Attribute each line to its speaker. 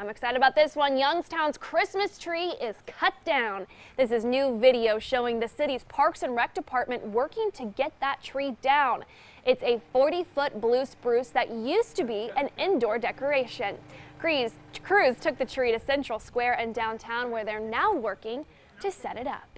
Speaker 1: I'm excited about this one. Youngstown's Christmas tree is cut down. This is new video showing the city's Parks and Rec department working to get that tree down. It's a 40-foot blue spruce that used to be an indoor decoration. Crews took the tree to Central Square in downtown, where they're now working to set it up.